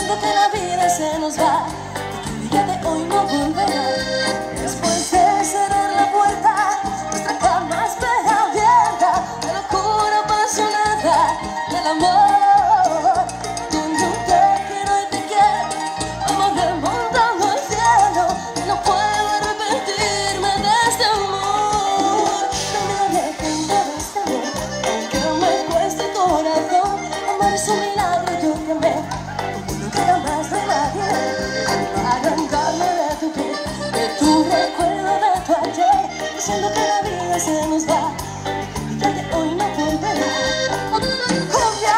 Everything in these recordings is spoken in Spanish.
siento que la vida se nos va, y que el día de hoy no volverá. Después de cerrar la puerta, nuestra cama espera abierta, la locura apasionada del amor. Donde un te quiero y te quiero, vamos remontando al cielo, y no puedo arrepentirme de este amor. No me arrepiento de este amor, aunque me cueste el corazón. Amar es un milagro, yo te amé como nunca jamás lo imaginé. Arrancarme de tu piel, de tu recuerdo, de tu ayer, diciendo que la vida se nos va, y que el día de hoy no volverá. ¡Cumbia!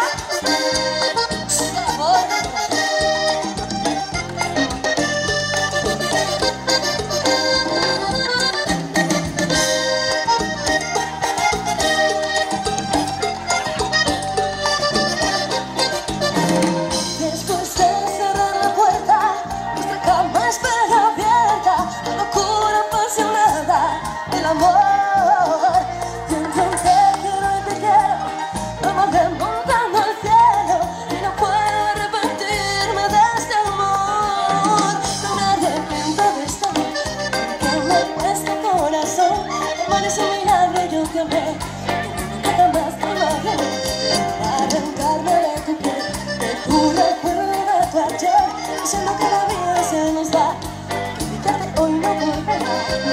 Después de cerrar la puerta, nuestra cama espera abierta, la locura apasionada del amor. Siempre te quiero y te quiero, vamos remontando al cielo, y no puedo arrepentirme de este amor. No me arrepiento de este amor, que me cuesta el corazón. Amar es un milagro, yo te amé como nunca jamás te imaginé. Arrancarme de tu piel, de tu recuerdo, de tu ayer, diciendo que la vida se nos va, y el día de hoy no volverá.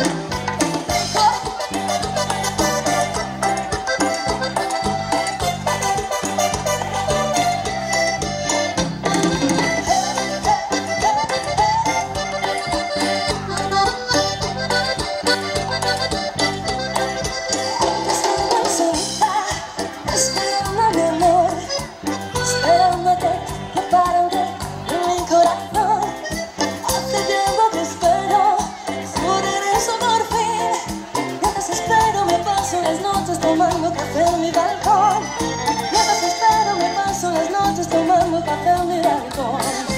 Esperando mi amor, esperándote, que para un día en mi corazón. Hace tiempo que espero su regreso por fin. Mientras espero me paso las noches tomando café en mi balcón. Mientras espero me paso las noches tomando café en mi balcón.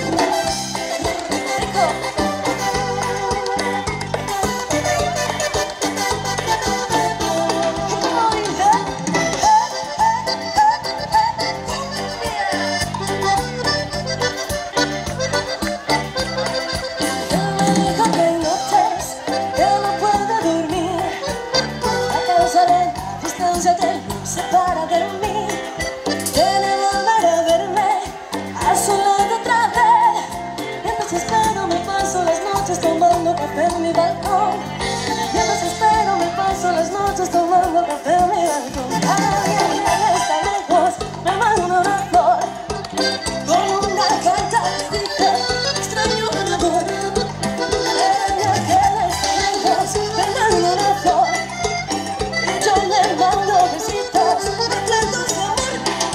Rico. Separa de mí, quiere volver a verme a su lado otra vez. Mientras espero me paso las noches tomando café en mi balcón. Mientras espero me paso las noches tomando café en mi balcón. Alguien que está lejos me manda una flor con una carta que dice extraño mi amor. Alguien que está lejos me manda una flor y yo le mando besitos repletos de amor.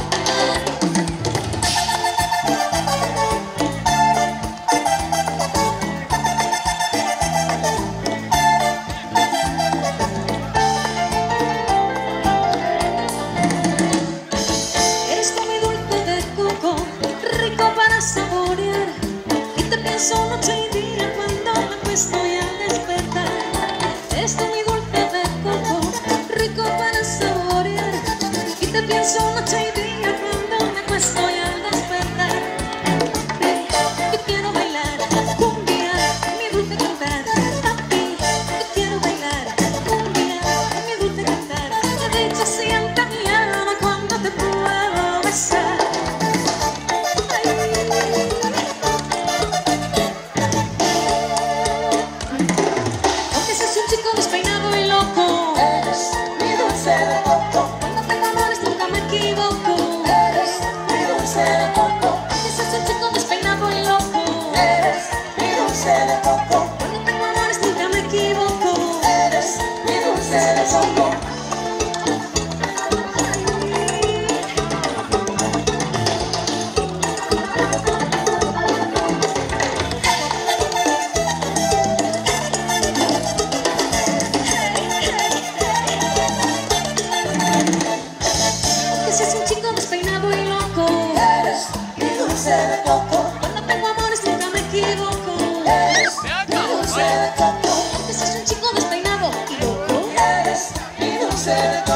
Eres como mi dulce de coco, rico para saborear, y te pienso noche y día cuando me acuesto y al despertar. Eres como mi dulce de coco, rico para saborear, y te pienso noche y día cuando me acuesto y al despertar. Yo quiero bailar cumbia, mi dulce cantar, papi. Yo quiero bailar cumbia, mi dulce cantar. De hecho sienta mi alma cuando te puedo besar. Aunque seas un chico despeinado y loco, eres mi dulce de coco. Cuando tengo amores nunca me equivoco, eres mi dulce de coco. Aunque seas un chico despeinado y loco, eres mi dulce de coco. Cuando tengo amores nunca me equivoco, eres mi dulce de coco. Que seas un chico despeinado y loco, eres mi dulce de coco. Cuando tengo amores nunca me equivoco, eres mi dulce de coco. Que seas un chico despeinado y loco, eres mi dulce de coco.